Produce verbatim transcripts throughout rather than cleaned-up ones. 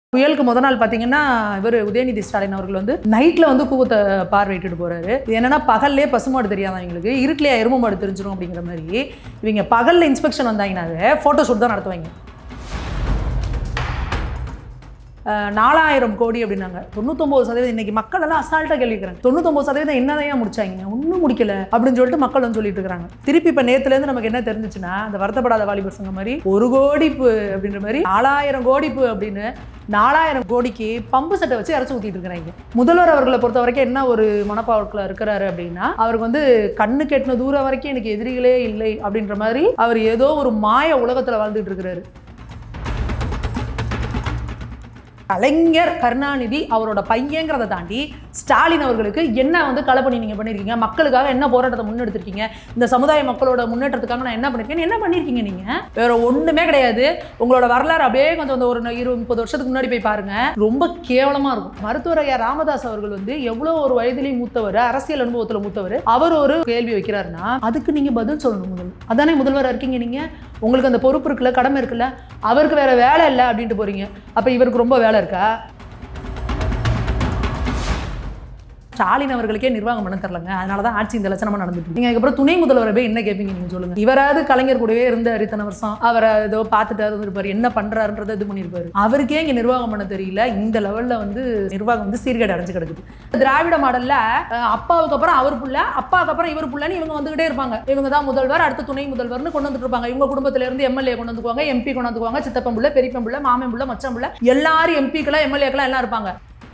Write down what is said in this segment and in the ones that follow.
புயலுக்கு முத நாள் பார்த்தீங்கன்னா இவர் உதயநிதி ஸ்டாலின் அவர்கள் வந்து நைட்டில் வந்து கூவத்தை பார்வையிட்டு போகிறாரு. என்னன்னா பகல்லே பசுமாடு தெரியாத அவங்களுக்கு இருட்டிலே எருமை மாடு தெரிஞ்சிடும் அப்படிங்கிற மாதிரி இவங்க பகலில் இன்ஸ்பெக்ஷன் வந்தாங்கன்னாவே ஃபோட்டோ ஷூட் தான் நடத்துவாங்க. நாலாயிரம் கோடி அப்படின்னாங்க. தொண்ணூத்தொம்பது சதவீதம் இன்னைக்கு மக்கள் எல்லாம் அசால்ட்டாக கேள்விக்கிறாங்க. தொண்ணூத்தொம்பது சதவீதம் என்னதான் முடிச்சாங்க, ஒன்றும் முடிக்கல அப்படின்னு சொல்லிட்டு மக்கள் வந்து சொல்லிட்டு இருக்காங்க. திருப்பி இப்போ நேற்றுலேருந்து நமக்கு என்ன தெரிஞ்சிச்சுன்னா, அந்த வருத்தப்படாத வாலிபர் சங்கம் மாதிரி ஒரு கோடிப்பு அப்படின்ற மாதிரி நாலாயிரம் கோடிப்பு அப்படின்னு நாலாயிரம் கோடிக்கு பம்பு சட்டை வச்சு இறச்சி ஊற்றிட்டு இருக்கிறாங்க. முதல்வர் அவர்களை பொறுத்த வரைக்கும் என்ன ஒரு மனப்பாவத்தில் இருக்கிறாரு அப்படின்னா, அவருக்கு வந்து கண்ணு கெட்டின தூரம் வரைக்கும் எனக்கு எதிரிகளே இல்லை அப்படின்ற மாதிரி அவர் ஏதோ ஒரு மாய உலகத்தில் வாழ்ந்துட்டு இருக்கிறாரு. கலைஞர் கருணாநிதி அவரோட பையங்கிறத தாண்டி ஸ்டாலின் அவர்களுக்கு என்ன வந்து களை பண்ணி நீங்கள் பண்ணியிருக்கீங்க, மக்களுக்காக என்ன போராட்டத்தை முன்னெடுத்திருக்கீங்க, இந்த சமுதாய மக்களோட முன்னேற்றத்துக்காக நான் என்ன பண்ணியிருக்கேன், என்ன பண்ணியிருக்கீங்க நீங்கள்? வேற ஒன்றுமே கிடையாது. உங்களோட வரலாறு அப்படியே கொஞ்சம் ஒரு இருபது முப்பது வருஷத்துக்கு முன்னாடி போய் பாருங்க, ரொம்ப கேவலமாக இருக்கும். மருத்துவர் ஐயா ராமதாஸ் அவர்கள் வந்து எவ்வளோ ஒரு வயதிலையும் மூத்தவர், அரசியல் அனுபவத்தில் மூத்தவர், அவர் ஒரு கேள்வி வைக்கிறாருன்னா அதுக்கு நீங்கள் பதில் சொல்லணும். முதல் அதானே முதல்வராக இருக்கீங்க நீங்கள், உங்களுக்கு அந்த பொறுப்பு இருக்குல்ல, கடமை இருக்குல்ல, அவருக்கு வேற வேலை இல்லை அப்படின்ட்டு போறீங்க. அப்போ இவருக்கு ரொம்ப வேலை இருக்கா? ஸ்டாலின் அவர்களுக்கே நிர்வாகம் பண்ண தெரியலங்க. அதனால தான் ஆட்சி இந்த லட்சணமா நடந்துட்டு. நீங்க அதுக்கப்புறம் துணை முதல்வரை போய் என்ன கேட்பீங்க நீங்க சொல்லுங்க. இவராது கலைஞர் கூடவே இருந்தாரு இத்தனை வருஷம், அவரை ஏதோ பார்த்துட்டு இருந்திருப்பாரு, என்ன பண்றாருன்றதை இது பண்ணியிருப்பாரு. அவருக்கே இங்க நிர்வாகம் பண்ண தெரியல. இந்த லெவல்ல வந்து நிர்வாகம் வந்து சீர்கேடு அடைஞ்சு கிடக்குது. திராவிட மாடல்ல அப்பாவுக்கு அப்புறம் அவர் புள்ள, அப்பாவுக்கு அப்புறம் இவர் புள்ளன்னு இவங்க வந்துகிட்டே இருப்பாங்க. இவங்க தான் முதல்வர், அடுத்த துணை முதல்வர்னு கொண்டு வந்துட்டு இருப்பாங்க. இவங்க குடும்பத்துல இருந்து எம்எல்ஏ கொண்டு வந்துக்குவாங்க, எம்பி கொண்டு வந்துக்குவாங்க, சித்தப்பன் புள்ள, பெரியப்பன் புள்ள, மாமன் புள்ள, மச்சம் புள்ள, எல்லாரும் எம்பிக்களா எம்எல்ஏக்களா எல்லாம் இருப்பாங்க.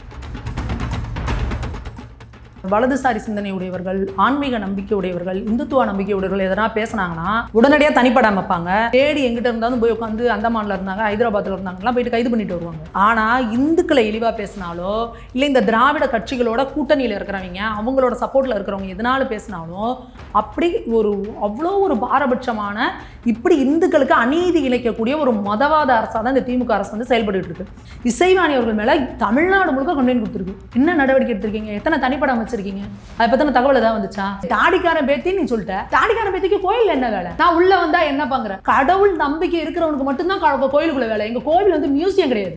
வலதுசாரி சிந்தனை உடையவர்கள், ஆன்மீக நம்பிக்கை உடையவர்கள், இந்துத்துவ நம்பிக்கை உடையவர்கள் எதனா பேசினாங்கன்னா உடனடியாக தனிப்படாம வைப்பாங்க. தேடி எங்கிட்ட இருந்தாலும் போய் உட்காந்து அந்தமான்ல இருந்தாங்க, ஹைதராபாத்ல இருந்தாங்கலாம் போயிட்டு கைது பண்ணிட்டு வருவாங்க. ஆனா இந்துக்களை இழிவா பேசினாலோ இல்லை இந்த திராவிட கட்சிகளோட கூட்டணியில் இருக்கிறவங்க, அவங்களோட சப்போர்ட்ல இருக்கிறவங்க எதனால பேசினாலும் அப்படி ஒரு அவ்வளோ ஒரு பாரபட்சமான, இப்படி இந்துக்களுக்கு அநீதி இழைக்கக்கூடிய ஒரு மதவாத அரசாக தான் இந்த திமுக அரசு வந்து செயல்பட்டு இருக்கு. இசைவாணி அவர்கள் மேல தமிழ்நாடு முழுக்க கம்ப்ளைண்ட் கொடுத்துருக்கு. என்ன நடவடிக்கை எடுத்திருக்கீங்க, எத்தனை தனிப்படம் வச்சிருக்கீங்க, அதை பத்தின தகவல் ஏதாவது வந்துச்சா? தாடிக்காரன் பேத்தி நீ சொல்லிட்ட, தாடிக்காரன் பேத்திக்கு கோயில் என்ன வேலை? நான் உள்ள வந்தா என்ன பாக்குறேன்? கடவுள் நம்பிக்கை இருக்கிறவனுக்கு மட்டும்தான் கோயிலுக்குள்ள வேலை. எங்க கோயில் வந்து மியூசியம் கிடையாது.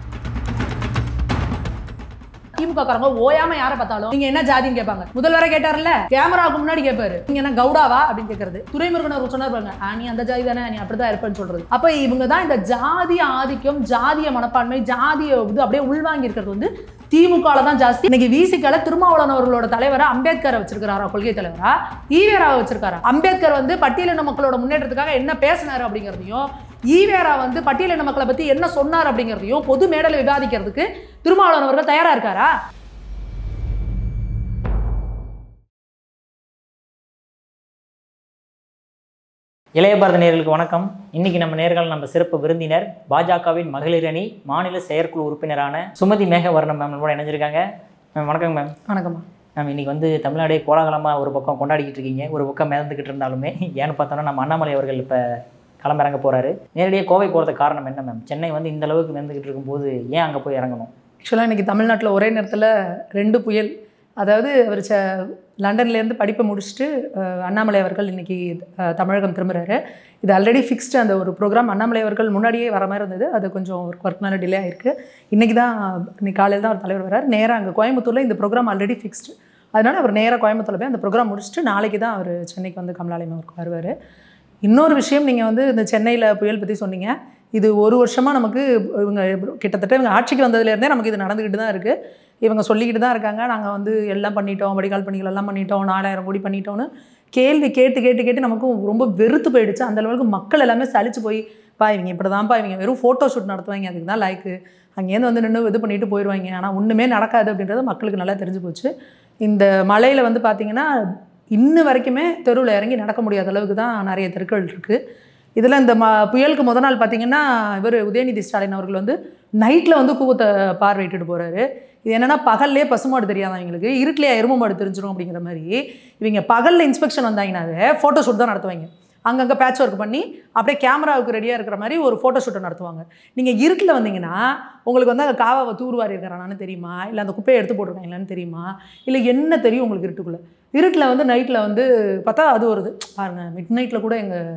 திமுக காரங்க ஓயாம யாரை பார்த்தாலும் நீங்க என்ன ஜாதின்னு கேட்பாங்க. முதல்வரை கேட்டார்ல, கேமராவுக்கு முன்னாடி கேட்பாரு, நீங்க என்ன கவுடாவா அப்படின்னு கேட்கறது. துரைமுருகன் அவர் சொன்னார் பாருங்க, நீ அந்த ஜாதி தானே, நீ அப்படிதான் இருப்பேன்னு சொல்றது. அப்ப இவங்க தான் இந்த ஜாதிய ஆதிக்கம், ஜாதிய மனப்பான்மை, ஜாதிய இது அப்படியே உள்வாங்கி இருக்கிறது வந்து திமுக தான் ஜாஸ்தி. இன்னைக்கு விசிகால திருமாவளவன் அவர்களோட தலைவரா அம்பேத்கரை வச்சிருக்காரா, கொள்கை தலைவரா ஈவேராவை வச்சிருக்காரா. அம்பேத்கர் வந்து பட்டியலின மக்களோட முன்னேற்றத்துக்காக என்ன பேசினாரு அப்படிங்கிறதையும், ஈவேரா வந்து பட்டியலின மக்களை பத்தி என்ன சொன்னார் அப்படிங்கிறதையும் பொது மேடையில் விவாதிக்கிறதுக்கு திருமாவளவன் அவர்கள் தயாரா இருக்காரா? இளைய பாரத நேயர்களுக்கு வணக்கம். இன்னைக்கு நம்ம நேர்கள் நம்ம சிறப்பு விருந்தினர் பாஜகவின் மகளிர் அணி மாநில செயற்குழு உறுப்பினரான சுமதி மேகவர்ணம் மேம் கூட இணைஞ்சிருக்காங்க. மேம் வணக்கம். மேம் வணக்கம் மேம். இன்னைக்கு வந்து தமிழ்நாடே கோலாகலமாக ஒரு பக்கம் கொண்டாடிக்கிட்டு இருக்கீங்க, ஒரு பக்கம் மிதந்துக்கிட்டு இருந்தாலுமே ஏன்னு பார்த்தோன்னா நம்ம அண்ணாமலை அவர்கள் இப்போ களமிறங்க போகிறாரு. நேரடியாக கோவை போகிறதுக்கு காரணம் என்ன மேம்? சென்னை வந்து இந்த அளவுக்கு மிதந்துக்கிட்டு இருக்கும்போது ஏன் அங்கே போய் இறங்கணும்? ஆக்சுவலாக இன்றைக்கி தமிழ்நாட்டில் ஒரே நேரத்தில் ரெண்டு புயல். அதாவது அவர் ச லண்டன்லேருந்து படிப்பை முடிச்சுட்டு அண்ணாமலை அவர்கள் இன்றைக்கி தமிழகம் திரும்புகிறாரு. இது ஆல்ரெடி ஃபிக்ஸ்டு அந்த ஒரு ப்ரோக்ராம். அண்ணாமலை அவர்கள் முன்னாடியே வர மாதிரி இருந்தது, அது கொஞ்சம் ஒர்க் ஒர்க்னால டிலே ஆகிருக்கு. இன்றைக்கி தான் இன்னைக்கு காலையில் தான் அவர் தலைவர் வர்றார். நேராக அங்கே கோயம்புத்தூரில் இந்த ப்ரோக்ராம் ஆல்ரெடி ஃபிக்ஸ்டு. அதனால் அவர் நேராக கோயம்புத்தூரில் போய் அந்த ப்ரோக்ராம் முடிச்சுட்டு நாளைக்கு தான் அவர் சென்னைக்கு வந்து கமலாலயம் அவருக்கு வருவார். இன்னொரு விஷயம், நீங்கள் வந்து இந்த சென்னையில் புயல் பற்றி சொன்னீங்க. இது ஒரு வருஷமாக நமக்கு இவங்க கிட்டத்தட்ட இவங்க ஆட்சிக்கு வந்ததுலேருந்தே நமக்கு இது நடந்துக்கிட்டு தான் இருக்குது. இவங்க சொல்லிக்கிட்டு தான் இருக்காங்க, நாங்கள் வந்து எல்லாம் பண்ணிட்டோம், வடிகால் பணிகள் எல்லாம் பண்ணிட்டோம், நாலாயிரம் கோடி பண்ணிட்டோன்னு கேள்வி கேட்டு கேட்டு கேட்டு நமக்கும் ரொம்ப வெறுத்து போயிடுச்சு. அந்த அளவுக்கு மக்கள் எல்லாமே சலிச்சு போய், பா இவங்க இப்படி தான்ப்பா, இவங்க வெறும் ஃபோட்டோ ஷூட் நடத்துவாங்க, அதுக்கு தான் லைக்கு, அங்கேருந்து வந்து நின்று இது பண்ணிட்டு போயிடுவாங்க, ஆனால் ஒன்றுமே நடக்காது அப்படின்றது மக்களுக்கு நல்லா தெரிஞ்சு போச்சு. இந்த மலையில் வந்து பார்த்திங்கன்னா இன்னும் வரைக்குமே தெருவில் இறங்கி நடக்க முடியாத அளவுக்கு தான் நிறைய தெருக்கள் இருக்குது. இதில் இந்த ம புயலுக்கு முத நாள் பார்த்திங்கன்னா இவர் உதயநிதி ஸ்டாலின் அவர்கள் வந்து நைட்டில் வந்து கூவத்தை பார்வையிட்டு போகிறாரு. இது என்னென்னா பகல்லே பசுமாடு தெரியாத அவங்களுக்கு இருட்டிலே எருமை மாடு தெரிஞ்சிடும் அப்படிங்கிற மாதிரி இவங்க பகலில் இன்ஸ்பெக்ஷன் வந்தாங்கன்னாவே ஃபோட்டோ ஷூட் தான் நடத்துவாங்க. அங்கங்கே பேட்ச் ஒர்க் பண்ணி அப்படியே கேமராவுக்கு ரெடியாக இருக்கிற மாதிரி ஒரு ஃபோட்டோ ஷூட்டை நடத்துவாங்க. நீங்கள் இருட்டில் வந்தீங்கன்னா உங்களுக்கு வந்து அங்கே காவாவை தூர்வாரி இருக்கிறானான்னு தெரியுமா, இல்லை அந்த குப்பையை எடுத்து போட்டுருக்காங்களான்னு தெரியுமா, இல்லை என்ன தெரியும் உங்களுக்கு இருட்டுக்குள்ளே? இருட்டில் வந்து நைட்டில் வந்து பார்த்தா அது வருது பாருங்கள். மிட் நைட்டில் கூட எங்கள்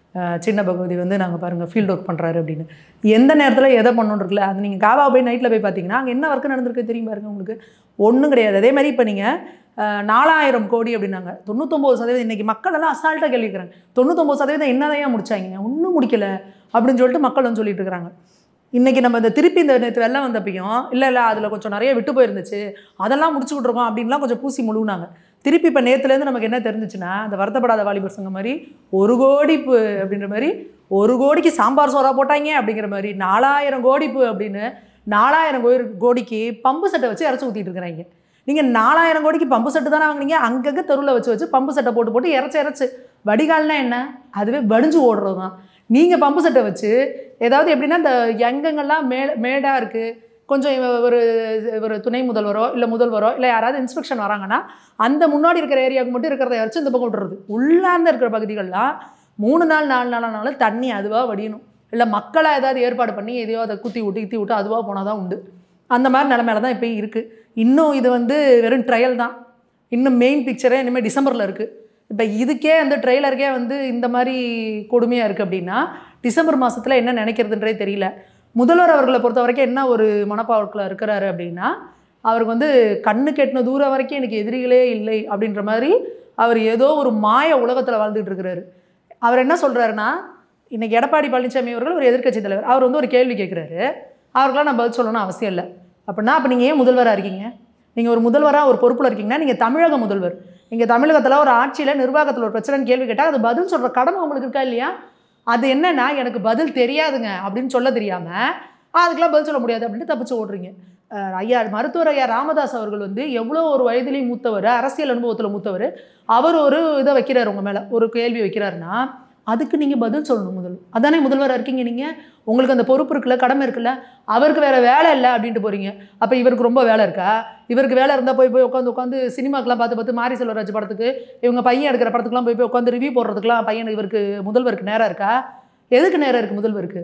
சின்ன பகுதி வந்து நாங்கள் பாருங்கள் ஃபீல்டு ஒர்க் பண்ணுறாரு அப்படின்னு. எந்த நேரத்தில் எதை பண்ணணுன்னு இருக்குல்ல, அது நீங்கள் காவா போய் நைட்டில் போய் பார்த்தீங்கன்னா அங்கே என்ன ஒர்க்கு நடந்திருக்கு தெரியும் பாருங்க உங்களுக்கு, ஒன்றும் கிடையாது. அதே மாதிரி இப்போ நீங்கள் நாலாயிரம் கோடி அப்படின்னாங்க, தொண்ணூத்தொம்பது சதவீதம் இன்றைக்கி மக்கள் எல்லாம் அசால்ட்டாக கேள்விக்கிறாங்க, தொண்ணூத்தொம்பது சதவீதம் என்னதையாக முடிச்சாங்க, ஒன்றும் முடிக்கலை அப்படின்னு சொல்லிட்டு மக்கள் வந்து சொல்லிட்டு இருக்கிறாங்க. இன்றைக்கி நம்ம இந்த திருப்பி இந்த நேற்று வெள்ளம் வந்தப்பையும் இல்லை இல்லை அதில் கொஞ்சம் நிறைய விட்டு போயிருந்துச்சு அதெல்லாம் முடிச்சுக்கிட்டு இருக்கோம் அப்படின்லாம் கொஞ்சம் பூசி முழுவினாங்க. திருப்பி இப்போ நேற்றுலேருந்து நமக்கு என்ன தெரிஞ்சிச்சுன்னா, அந்த வருத்தப்படாத வாலிபர் சங்கம் மாதிரி ஒரு கோடிப்பு அப்படின்ற மாதிரி ஒரு கோடிக்கு சாம்பார் சோறா போட்டாங்க அப்படிங்கிற மாதிரி நாலாயிரம் கோடிப்பு அப்படின்னு நாலாயிரம் கோடி கோடிக்கு பம்பு செட்டை வச்சு இறச்சி ஊற்றிட்டு இருக்கிறாங்க. நீங்கள் நாலாயிரம் கோடிக்கு பம்பு செட்டு தானே வாங்கினீங்க, அங்கங்கே தெருவில் வச்சு வச்சு பம்பு செட்டை போட்டு போட்டு இறச்சி இறச்சி வடிகால்னா என்ன, அதுவே வடிஞ்சு ஓடுறது தான். நீங்கள் பம்பு செட்டை வச்சு ஏதாவது எப்படின்னா இந்த எங்கெங்கெல்லாம் மே மேடாக இருக்குது கொஞ்சம் ஒரு ஒரு துணை முதல்வரோ இல்லை முதல்வரோ இல்லை யாராவது இன்ஸ்பெக்ஷன் வராங்கன்னா அந்த முன்னாடி இருக்கிற ஏரியாவுக்கு மட்டும் இருக்கிறத வச்சு இந்த பக்கம் விட்டுறது. உள்ளார்ந்து இருக்கிற பகுதிகளெலாம் மூணு நாள் நாலு நாளானாலும் தண்ணி அதுவாக வடியணும், இல்லை மக்களாக ஏதாவது ஏற்பாடு பண்ணி எதையோ அதை குத்தி விட்டு குத்தி விட்டு அதுவாக போனால் தான் உண்டு. அந்த மாதிரி நிலமையில தான் இப்போயும் இருக்குது. இன்னும் இது வந்து வெறும் ட்ரையல் தான், இன்னும் மெயின் பிக்சரே இனிமேல் டிசம்பரில் இருக்குது. இப்போ இதுக்கே அந்த ட்ரெய்லருக்கே வந்து இந்த மாதிரி கொடுமையாக இருக்குது அப்படின்னா டிசம்பர் மாதத்தில் என்ன நினைக்கிறதுன்றே தெரியல. முதல்வர் அவர்களை பொறுத்த வரைக்கும் என்ன ஒரு மனப்பாவத்தில் இருக்கிறாரு அப்படின்னா, அவருக்கு வந்து கண்ணு கெட்டின தூரம் வரைக்கும் எனக்கு எதிரிகளே இல்லை அப்படின்ற மாதிரி அவர் ஏதோ ஒரு மாய உலகத்தில் வாழ்ந்துட்டு இருக்கிறாரு. அவர் என்ன சொல்கிறாருன்னா, இன்றைக்கி எடப்பாடி பழனிசாமி அவர்கள் ஒரு எதிர்க்கட்சி தலைவர், அவர் வந்து ஒரு கேள்வி கேட்குறாரு, அவருக்கெல்லாம் நான் பதில் சொல்லணும்னு அவசியம் இல்லை. அப்படின்னா அப்போ நீங்கள் ஏன் முதல்வராக இருக்கீங்க, நீங்கள் ஒரு முதல்வராக ஒரு பொறுப்பில் இருக்கீங்கன்னா நீங்கள் தமிழக முதல்வர், நீங்கள் தமிழகத்தில் ஒரு ஆட்சியில் நிர்வாகத்தில் ஒரு பிரச்சனைன்னு கேள்வி கேட்டால் அது பதில் சொல்கிற கடமை உங்களுக்கு இருக்கா இல்லையா? அது என்னன்னா எனக்கு பதில் தெரியாதுங்க அப்படின்னு சொல்ல தெரியாமல் அதுக்கெல்லாம் பதில் சொல்ல முடியாது அப்படின்ட்டு தப்பிச்சு ஓடுறீங்க. ஐயா மருத்துவர் ஐயா ராமதாஸ் அவர்கள் வந்து எவ்வளோ ஒரு வயதிலையும் மூத்தவர், அரசியல் அனுபவத்தில் மூத்தவர், அவர் ஒரு இதை வைக்கிறார் உங்கள் மேலே ஒரு கேள்வி வைக்கிறாருன்னா அதுக்கு நீங்கள் பதில் சொல்லணும். முதல் அதானே முதல்வராக இருக்கீங்க, நீங்கள் உங்களுக்கு அந்த பொறுப்பு இருக்குல்ல, கடமை இருக்குல்ல. அவருக்கு வேறு வேலை இல்லை அப்படின்ட்டு போகிறீங்க. அப்போ இவருக்கு ரொம்ப வேலை இருக்கா? இவருக்கு வேலை இருந்தால் போய் போய் உட்காந்து உட்காந்து சினிமாக்கெலாம் பார்த்து பார்த்து மாரி செல்வராஜ் படத்துக்கு இவங்க பையன் எடுக்கிற படத்துக்குலாம் போய் போய் உட்காந்து ரிவ்யூ போடுறதுக்குலாம் பையன் இவருக்கு முதல்வருக்கு நேரம் இருக்கா? எதுக்கு நேரம் இருக்குது முதல்வருக்கு?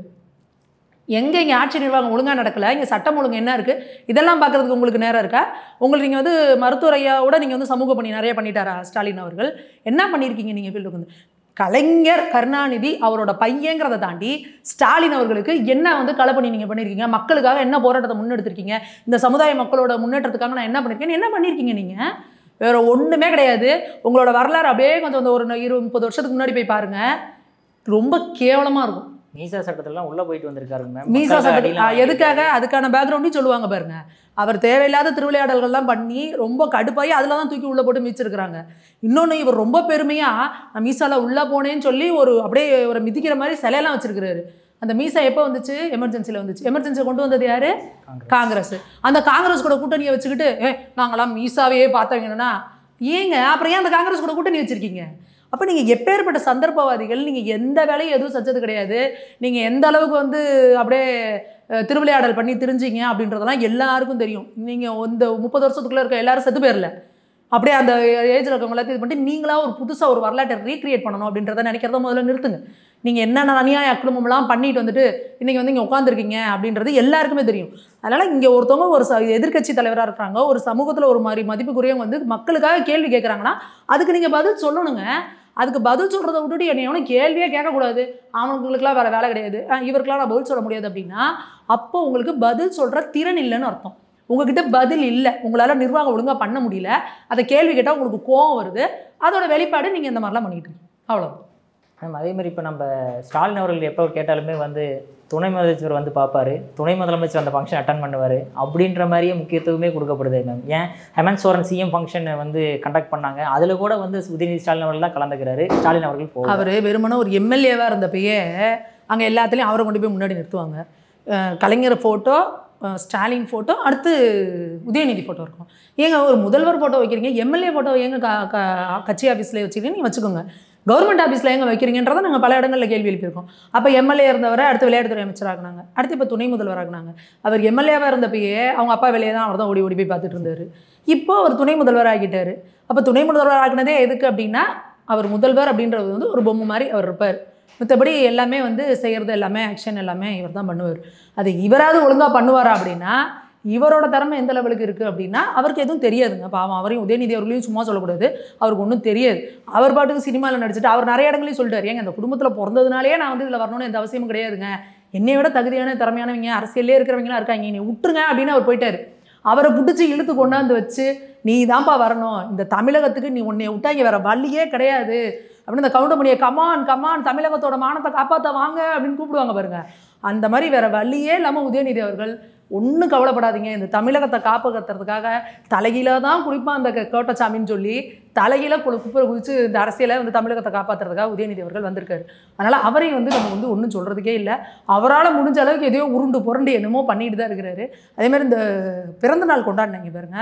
எங்கே இங்கே ஆட்சி நிர்வாகம் ஒழுங்காக நடக்கலை, இங்கே சட்டம் ஒழுங்கு என்ன இருக்குது, இதெல்லாம் பார்க்குறதுக்கு உங்களுக்கு நேரம் இருக்கா? உங்களுக்கு நீங்கள் வந்து மருத்துவர் ஐயாவோட நீங்கள் வந்து சமூக பணி நிறைய பண்ணிட்டாரா ஸ்டாலின் அவர்கள்? என்ன பண்ணியிருக்கீங்க நீங்கள் ஃபீல்டுக்கு வந்து? கலைஞர் கருணாநிதி அவரோட பையங்கிறத தாண்டி ஸ்டாலின் அவர்களுக்கு என்ன வந்து களப்பணி நீங்கள் பண்ணியிருக்கீங்க, மக்களுக்காக என்ன போராட்டத்தை முன்னெடுத்திருக்கீங்க, இந்த சமுதாய மக்களோட முன்னேற்றத்துக்காக நான் என்ன பண்ணியிருக்கேன், என்ன பண்ணியிருக்கீங்க நீங்கள்? வேறு ஒன்றுமே கிடையாது. உங்களோட வரலாறு அப்படியே கொஞ்சம் அந்த ஒரு இருபது முப்பது வருஷத்துக்கு முன்னாடி போய் பாருங்கள், ரொம்ப கேவலமாக இருக்கும். மீசா சட்டத்திலாம் உள்ளே போயிட்டு வந்திருக்காரு மேம். மீசா சட்டத்தில் எதுக்காக? அதுக்கான பேக்ரவுண்டையும் சொல்லுவாங்க பாருங்க. அவர் தேவையில்லாத திருவிளையாடல்கள்லாம் பண்ணி ரொம்ப கடுப்பாகி அதில் தான் தூக்கி உள்ளே போட்டு மீச்சிருக்கிறாங்க. இன்னொன்று இவர் ரொம்ப பெருமையாக நான் மீசாவில் உள்ளே போனேன்னு சொல்லி ஒரு அப்படியே ஒரு மிதிக்கிற மாதிரி சிலையெல்லாம் வச்சுருக்கிறாரு. அந்த மீசா எப்போ வந்துச்சு? எமர்ஜென்சியில் வந்துச்சு. எமர்ஜென்சியை கொண்டு வந்தது யார்? காங்கிரஸ். அந்த காங்கிரஸ் கூட கூட்டணியை வச்சுக்கிட்டு ஏ நாங்களாம் மீசாவையே பார்த்தவங்கன்னா ஏங்க அப்புறம் ஏன் அந்த காங்கிரஸ் கூட கூட்டணி வச்சுருக்கீங்க? அப்போ நீங்கள் எப்பேற்பட்ட சந்தர்ப்பவாதிகள், நீங்கள் எந்த வேலையும் எதுவும் செஞ்சது கிடையாது, நீங்கள் எந்த அளவுக்கு வந்து அப்படியே திருவிளையாடல் பண்ணி தெரிஞ்சிங்க அப்படின்றதெல்லாம் எல்லாருக்கும் தெரியும். நீங்கள் இந்த முப்பது வருஷத்துக்குள்ளே இருக்க எல்லாரும் செத்து போயிடல, அப்படியே அந்த ஏஜில் இருக்கவங்க எல்லாத்தையும் இது பண்ணிட்டு நீங்களாக ஒரு புதுசாக ஒரு வரலாற்றை ரீக்ரியேட் பண்ணணும் அப்படின்றத நினைக்கிறத முதல்ல நிறுத்துங்க. நீங்கள் என்னென்ன அநியாய அக்கிரமம்லாம் பண்ணிட்டு வந்துட்டு இன்றைக்கி வந்து இங்கே உட்காந்துருக்கீங்க அப்படின்றது எல்லாருக்குமே தெரியும். அதனால் இங்கே ஒருத்தவங்க ஒரு ச எதிர்க்கட்சி தலைவராக இருக்கிறாங்க, ஒரு சமூகத்தில் ஒரு மாதிரி மதிப்புக்குரியவங்க வந்து மக்களுக்காக கேள்வி கேட்குறாங்கன்னா அதுக்கு நீங்கள் பதில் சொல்லணுங்க. அதுக்கு பதில் சொல்கிறத விட்டுட்டு என்னை எவனும் கேள்வியே கேட்கக்கூடாது, அவங்களுக்குலாம் வேறு வேலை கிடையாது, இவருக்கெலாம் நான் பதில் சொல்ல முடியாது அப்படின்னா அப்போ உங்களுக்கு பதில் சொல்கிற திறன் இல்லைன்னு அர்த்தம். உங்ககிட்ட பதில் இல்லை, உங்களால் நிர்வாகம் ஒழுங்காக பண்ண முடியல, அதை கேள்வி கேட்டால் உங்களுக்கு கோவம் வருது, அதோட வெளிப்பாடு நீங்கள் இந்த மாதிரிலாம் பண்ணிக்கிட்டு இருக்கீங்க, அவ்வளோதான். மேம் அதே மாதிரி இப்போ நம்ம ஸ்டாலின் அவர்கள் எப்போ கேட்டாலுமே வந்து துணை முதலமைச்சர் வந்து பார்ப்பார், துணை முதலமைச்சர் அந்த ஃபங்க்ஷன் அட்டன் பண்ணுவார் அப்படின்ற மாதிரியே முக்கியத்துவமே கொடுக்கப்படுது மேம். ஏன் ஹேமந்த் சோரன் சிஎம் ஃபங்க்ஷனை வந்து கண்டக்ட் பண்ணாங்க, அதில் கூட வந்து உதயநிதி ஸ்டாலின் அவர்கள் தான் கலந்துக்கிறாரு, ஸ்டாலின் அவர்கள் போவார். அவர் வெறுமனே ஒரு எம்எல்ஏவாக இருந்தப்பயே அங்கே எல்லாத்துலேயும் அவரை கொண்டு போய் முன்னாடி நிறுத்துவாங்க. கலைஞர் ஃபோட்டோ, ஸ்டாலின் ஃபோட்டோ, அடுத்து உதயநிதி ஃபோட்டோ இருக்கும். ஏங்க ஒரு முதல்வர் ஃபோட்டோ வைக்கிறீங்க, எம்எல்ஏ ஃபோட்டோ ஏங்க க கட்சி ஆஃபீஸ்லேயே வச்சுக்கிறீங்க, நீங்கள் வச்சுக்கோங்க, கவர்மெண்ட் ஆஃபீஸில் எங்கே வைக்கிறீங்கன்றதை நாங்கள் பல இடங்களில் கேள்வி எழுப்பியிருக்கோம். அப்போ எம்எல்ஏ இருந்தவரை அடுத்து விளையாட்டுத்துறை அமைச்சராகினாங்க, அடுத்து இப்போ துணை முதல்வராகினாங்க. அவர் எம்எல்ஏவாக இருந்தப்பயே அவங்க அப்பா வேலையை தான் அவர் தான் ஓடி ஓடி போய் பார்த்துட்டு இருந்தார். இப்போ அவர் துணை முதல்வர் ஆகிட்டார். அப்போ துணை முதல்வர் ஆகினதே எதுக்கு அப்படின்னா அவர் முதல்வர் அப்படின்றது வந்து ஒரு பொம்மை மாதிரி அவர் இருப்பார், மற்றபடி எல்லாமே வந்து செய்கிறது எல்லாமே ஆக்ஷன் எல்லாமே இவர் தான் பண்ணுவார். அது இவராது ஒழுங்காக பண்ணுவாரா அப்படின்னா இவரோட திறமை எந்த லெவலுக்கு இருக்குது அப்படின்னா அவருக்கு எதுவும் தெரியாதுங்க. பாவம் அவரையும் உதயநிதி அவர்களையும் சும்மா சொல்லக்கூடாது, அவருக்கு ஒன்றும் தெரியாது. அவர் பாட்டுக்கு சினிமாவில் நடிச்சுட்டு அவர் நிறைய இடங்களையும் சொல்லிட்டார், ஏங்க இந்த குடும்பத்தில் பிறந்ததுனாலே நான் வந்து இதில் வரணும்னு எந்த அவசியமும் கிடையாதுங்க, என்னை விட தகுதியான திறமையானவங்க அரசியலே இருக்கிறவங்களாம் இருக்காங்க, நீ விட்டுருங்க அப்படின்னு அவர் போயிட்டார். அவரை பிடிச்சி இழுத்து கொண்டாந்து வச்சு நீ தான்ப்பா வரணும், இந்த தமிழகத்துக்கு நீ உன்னை விட்டாங்க வேற வழியே கிடையாது அப்படின்னு இந்த கவுண்டமணியை கமான் கமான் தமிழகத்தோட மானத்தை காப்பாற்ற வாங்க அப்படின்னு கூப்பிடுவாங்க பாருங்க. அந்த மாதிரி வேற வழியே இல்லாமல் உதயநிதி அவர்கள் ஒன்றும் கவலைப்படாதீங்க, இந்த தமிழகத்தை காப்பாற்றுறதுக்காக தலைகீழாக தான் குளிப்பான் அந்த கோட்டச்சாமின்னு சொல்லி தலைகீழ குழு குப்பரை குதிச்சு இந்த அரசியலை வந்து தமிழகத்தை காப்பாற்றுறதுக்காக உதயநிதி அவர்கள் வந்திருக்காரு. அதனால் அவரையும் வந்து நம்ம வந்து ஒன்றும் சொல்கிறதுக்கே இல்லை. அவரால் முடிஞ்ச அளவுக்கு எதையோ உருண்டு புரண்டு என்னமோ பண்ணிட்டு தான் இருக்கிறாரு. அதேமாதிரி இந்த பிறந்த நாள் கொண்டாடினாங்க பாருங்க,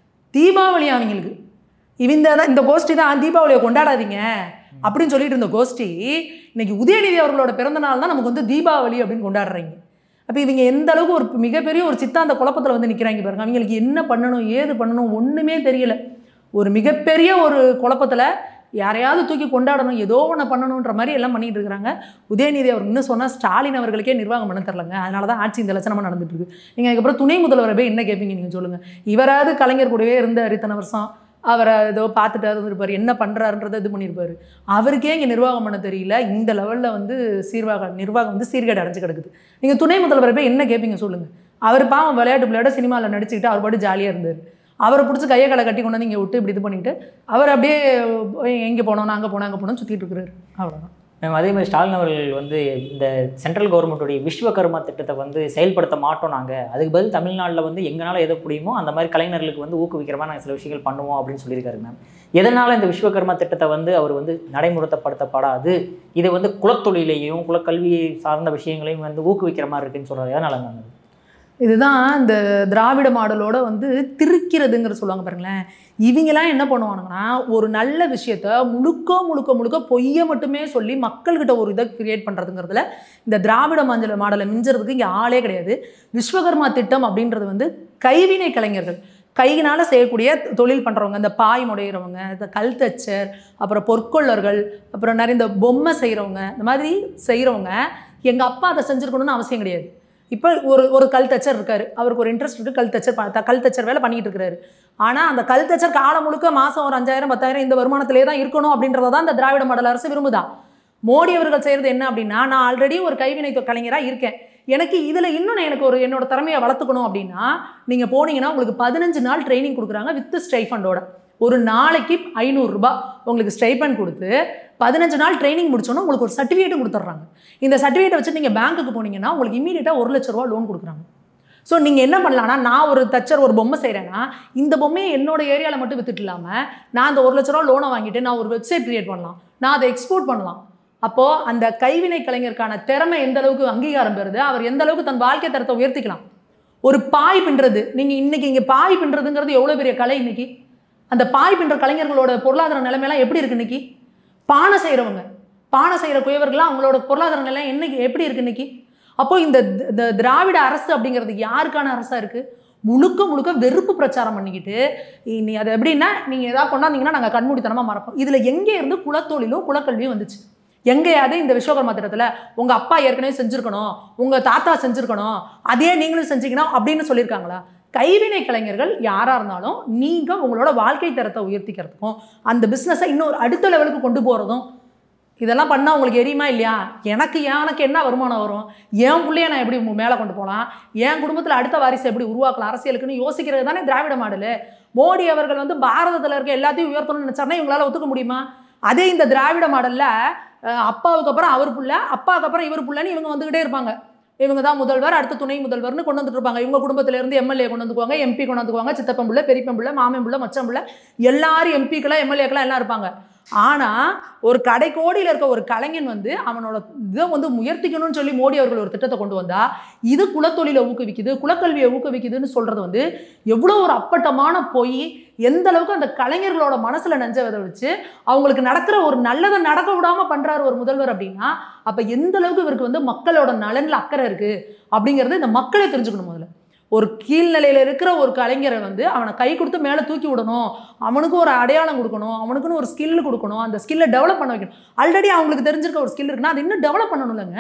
தீபாவளி அவங்களுக்கு இந்த தான் இந்த கோஷ்டி தான் தீபாவளியை கொண்டாடாதீங்க அப்படின்னு சொல்லிட்டு இருந்த கோஷ்டி இன்னைக்கு உதயநிதி அவர்களோட பிறந்த நாள் தான் நமக்கு வந்து தீபாவளி அப்படின்னு கொண்டாடுறீங்க. அப்போ இவங்க எந்த அளவுக்கு ஒரு மிகப்பெரிய ஒரு சித்தாந்த குழப்பத்தில் வந்து நிற்கிறாங்க பாருங்க. அவங்களுக்கு என்ன பண்ணணும் ஏது பண்ணணும் ஒன்றுமே தெரியல. ஒரு மிகப்பெரிய ஒரு குழப்பத்தில் யாரையாவது தூக்கி கொண்டாடணும் ஏதோ ஒன்று பண்ணணுன்ற மாதிரி எல்லாம் பண்ணிட்டு இருக்கிறாங்க. உதயநிதி அவர் இன்னும் சொன்னால் ஸ்டாலின் அவர்களுக்கே நிர்வாகம் பண்ண தரலங்க. அதனால தான் ஆட்சி இந்த லட்சணமாக நடந்துட்டு இருக்கு. நீங்கள் அதுக்கப்புறம் துணை முதல்வரை போய் என்ன கேட்பீங்க நீங்கள் சொல்லுங்கள். இவராது கலைஞர் கூடவே இருந்தார் இத்தனை வருஷம், அவரை ஏதோ பார்த்துட்டு இருந்திருப்பார், என்ன பண்ணுறாருன்றதை இது பண்ணியிருப்பார். அவருக்கே இங்கே நிர்வாகம் பண்ண தெரியல. இந்த லெவலில் வந்து சீர்வாக நிர்வாகம் வந்து சீர்கேடு அடைஞ்சு கிடக்குது. நீங்கள் துணை முதல்வரை போய் என்ன கேட்பீங்க சொல்லுங்கள். அவர் பாவம் விளையாட்டு விளையாட சினிமாவில் நடிச்சுக்கிட்டு அவர் பாட்டு ஜாலியாக இருந்தார். அவரை பிடிச்சி கையை களை கட்டி கொண்டு வந்து இங்கே விட்டு இப்படி இது பண்ணிவிட்டு அவர் அப்படியே எங்கே போனோம் அங்கே போனோம் அங்கே போனோம்னு சுற்றிட்டு இருக்கிறாரு. அவ்வளோதான். மேம் அதே மாதிரி ஸ்டாலின் அவர்கள் வந்து இந்த சென்ட்ரல் கவர்மெண்ட்டுடைய விஸ்வகர்மா திட்டத்தை வந்து செயல்படுத்த மாட்டோம், நாங்கள் அதுக்கு பதில் தமிழ்நாட்டில் வந்து எங்களால் எதை முடியுமோ அந்த மாதிரி கலைஞர்களுக்கு வந்து ஊக்குவிக்கிற மாதிரி நாங்கள் சில விஷயங்கள் பண்ணுவோம் அப்படின்னு சொல்லியிருக்காரு மேம். எதனால் இந்த விஸ்வகர்மா திட்டத்தை வந்து அவர் வந்து நடைமுறைப்படுத்தப்படாது, இது வந்து குலத்தொழிலையும் குலக்கல்வியை சார்ந்த விஷயங்களையும் வந்து ஊக்குவிக்கிற மாதிரி இருக்குன்னு சொல்கிறாரு. எதனால் மேம்? இதுதான் இந்த திராவிட மாடலோட வந்து திரிக்கிறதுங்கிற சொல்லுவாங்க பாருங்களேன். இவங்கெல்லாம் என்ன பண்ணுவானுங்கன்னா ஒரு நல்ல விஷயத்த முழுக்க முழுக்க முழுக்க பொய்யை மட்டுமே சொல்லி மக்கள்கிட்ட ஒரு இதை கிரியேட் பண்ணுறதுங்கிறதுல இந்த திராவிட மாடல மாடலை மிஞ்சுறதுக்கு இங்கே ஆளே கிடையாது. விஸ்வகர்மா திட்டம் அப்படின்றது வந்து கைவினை கலைஞர்கள் கையினால் செய்யக்கூடிய தொழில் பண்ணுறவங்க, இந்த பாய் முடையிறவங்க, இந்த கல் தச்சர், அப்புறம் பொற்கொள்ளர்கள், அப்புறம் நிறைய இந்த பொம்மை செய்கிறவங்க, இந்த மாதிரி செய்கிறவங்க எங்கள் அப்பா அதை செஞ்சுருக்கணும்னு அவசியம் கிடையாது. இப்போ ஒரு ஒரு கல் தச்சர் இருக்கார், அவருக்கு ஒரு இன்ட்ரெஸ்ட் இருக்குது, கல் தச்சர் கல் தச்சர் வேலை பண்ணிக்கிட்டு இருக்கிறாரு. ஆனால் அந்த கல் தச்சர் காலம் முழுக்க மாதம் ஒரு அஞ்சாயிரம் பத்தாயிரம் இந்த வருமானத்திலே தான் இருக்கணும் அப்படின்றத தான் இந்த திராவிட மாடல் அரசு விரும்புதான். மோடி அவர்கள் செய்கிறது என்ன அப்படின்னா, நான் ஆல்ரெடி ஒரு கைவினை கலைஞராக இருக்கேன், எனக்கு இதில் இன்னும் எனக்கு ஒரு என்னோட திறமையை வளர்த்துக்கணும் அப்படின்னா நீங்கள் போனீங்கன்னா உங்களுக்கு பதினஞ்சு நாள் ட்ரைனிங் கொடுக்குறாங்க வித் ஸ்டைஃபண்டோட. ஒரு நாளைக்கு ஐநூறுரூபா உங்களுக்கு ஸ்டைஃபண்ட் கொடுத்து பதினஞ்சு நாள் ட்ரைனிங் முடிச்சோன்னா உங்களுக்கு ஒரு சர்டிஃபிகேட்டும் கொடுத்துட்றாங்க. இந்த சர்டிஃபிகேட்டை வச்சு நீங்கள் பேங்க்குக்கு போனீங்கன்னா உங்களுக்கு இமீடியட்டாக ஒரு லட்ச ரூபா லோன் கொடுக்குறாங்க. ஸோ நீங்கள் என்ன பண்ணலான்னா, நான் ஒரு தச்சர் ஒரு பொம்மை செய்கிறேன்னா இந்த பொம்மையை என்னோட ஏரியாவில் மட்டும் வித்துட்டு இல்லாமல் நான் அந்த ஒரு லட்ச ரூபா லோனை வாங்கிட்டு நான் ஒரு வெப்சைட் க்ரியேட் பண்ணலாம், நான் அதை எக்ஸ்போர்ட் பண்ணலாம். அப்போது அந்த கைவினை கலைஞருக்கான திறமை எந்த அளவுக்கு அங்கீகாரம் பெறுது, அவர் எந்த அளவுக்கு தன் வாழ்க்கை தரத்தை உயர்த்திக்கலாம். ஒரு பாய் பின்னுறது, நீங்கள் இன்றைக்கி இங்கே பாய் பின்னுறதுங்கிறது எவ்வளோ பெரிய கலை. இன்றைக்கி அந்த பாய் பின்னுற கலைஞர்களோட பொருளாதார நிலைமையெல்லாம் எப்படி இருக்குது? இன்றைக்கி பானை செய்கிறவங்க, பானை செய்கிற குயவர்கள்லாம் அவங்களோட பொருளாதார நிலை என்னைக்கு எப்படி இருக்குது இன்றைக்கி? அப்போது இந்த இந்த திராவிட அரசு அப்படிங்கிறது யாருக்கான அரசாக இருக்குது? முழுக்க முழுக்க வெறுப்பு பிரச்சாரம் பண்ணிக்கிட்டு நீ அது எப்படின்னா நீங்கள் எதாவது கொண்டாந்தீங்கன்னா நாங்கள் கண்மூடித்தனமாக மறப்போம். இதில் எங்கே இருந்து குலத்தொழிலும் குலக்கல்வியும் வந்துச்சு? எங்கேயாவது இந்த விஸ்வகர்மா திட்டத்தில் உங்கள் அப்பா ஏற்கனவே செஞ்சுருக்கணும், உங்கள் தாத்தா செஞ்சுருக்கணும், அதே நீங்களும் செஞ்சீங்கன்னா அப்படின்னு சொல்லியிருக்காங்களா? கைவினை கலைஞர்கள் யாராக இருந்தாலும் நீங்கள் உங்களோட வாழ்க்கை தரத்தை உயர்த்திக்கிறதுக்கும் அந்த பிஸ்னஸை இன்னொரு அடுத்த லெவலுக்கு கொண்டு போகிறதும் இதெல்லாம் பண்ணால் உங்களுக்கு எரியுமா இல்லையா? எனக்கு எனக்கு என்ன வருமானம் வரும், என் பிள்ளைய நான் எப்படி மேலே கொண்டு போகலாம், என் குடும்பத்தில் அடுத்த வாரிசை எப்படி உருவாக்கலாம் அரசியலுக்குன்னு யோசிக்கிறது தானே திராவிட மாடல். மோடி அவர்கள் வந்து பாரதத்தில் இருக்க எல்லாத்தையும் உயர்த்தணும்னு நினச்சாருன்னா இவங்களால் ஒத்துக்க முடியுமா? அதே இந்த திராவிட மாடலில் அப்பாவுக்கு அப்புறம் அவர் பிள்ளை, அப்பாவுக்கு அப்புறம் இவர் பிள்ளைன்னு இவங்க வந்துக்கிட்டே இருப்பாங்க. இவங்க தான் முதல்வர், அடுத்த துணை முதல்வர்னு கொண்டு வந்துட்டு இருப்பாங்க. இவங்க குடும்பத்திலேருந்து எம்எல்ஏ கொண்டு வந்துக்குவாங்க, எம்பி கொண்டு வந்துக்குவாங்க, சித்தப்பன் பிள்ளை, பெரியப்பன் பிள்ளை, மாமன் பிள்ளை, மச்சம் பிள்ளை, எல்லாரும் எம்பிக்கெல்லாம் எம்எல்ஏக்கெல்லாம் எல்லாம் இருப்பாங்க. ஆனால் ஒரு கடைக்கோடியில் இருக்க ஒரு கலைஞன் வந்து அவனோட இதை வந்து உயர்த்திக்கணும்னு சொல்லி மோடி அவர்கள் ஒரு திட்டத்தை கொண்டு வந்தால் இது குலத்தொழிலை ஊக்குவிக்குது, குலக்கல்வியை ஊக்குவிக்குதுன்னு சொல்கிறது வந்து எவ்வளோ ஒரு அப்பட்டமான பொய். எந்த அளவுக்கு அந்த கலைஞர்களோட மனசில் நெஞ்ச விதை வச்சு அவங்களுக்கு நடக்கிற ஒரு நல்லதை நடக்க விடாமல் பண்ணுறாரு ஒரு முதல்வர் அப்படின்னா அப்போ எந்த அளவுக்கு இவருக்கு வந்து மக்களோட நலனில் அக்கறை இருக்குது அப்படிங்கிறது இந்த மக்களே தெரிஞ்சுக்கணும். முதல்ல ஒரு கீழ்நிலையில் இருக்கிற ஒரு கலைஞரை வந்து அவனை கை கொடுத்து மேலே தூக்கி விடணும், அவனுக்கு ஒரு அடையாளம் கொடுக்கணும், அவனுக்குன்னு ஒரு ஸ்கில் கொடுக்கணும், அந்த ஸ்கில்லை டெவலப் பண்ண வைக்கணும். ஆல்ரெடி அவங்களுக்கு தெரிஞ்சிருக்க ஒரு ஸ்கில் இருக்குன்னா அது இன்னும் டெவலப் பண்ணணும் இல்லைங்க.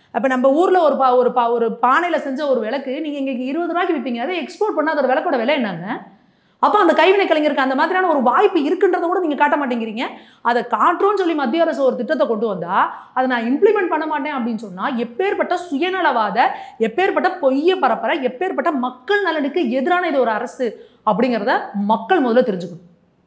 அப்போ நம்ம ஊரில் ஒரு பா ஒரு பா ஒரு பானையில் செஞ்ச ஒரு விளக்கு நீங்கள் இங்கே இருபது ரூபாய்க்கு விற்பீங்க, அதை எக்ஸ்போர்ட் பண்ணால் அதோட விளக்கோட விலை என்னங்க? அப்போ அந்த கைவினை கலைஞருக்கு அந்த மாதிரியான ஒரு வாய்ப்பு இருக்குன்றதை கூட நீங்கள் காட்ட மாட்டேங்கிறீங்க. அதை காட்டுறோன்னு சொல்லி மத்திய அரசு ஒரு திட்டத்தை கொண்டு வந்தால் அதை நான் இம்ப்ளிமெண்ட் பண்ண மாட்டேன் அப்படின்னு சொன்னால் எப்பேற்பட்ட சுயநலவாத, எப்பேற்பட்ட பொய்ய பரப்புற, எப்பேற்பட்ட மக்கள் நலனுக்கு எதிரான இது ஒரு அரசு அப்படிங்கிறத மக்கள் முதல்ல தெரிஞ்சுக்கணும்.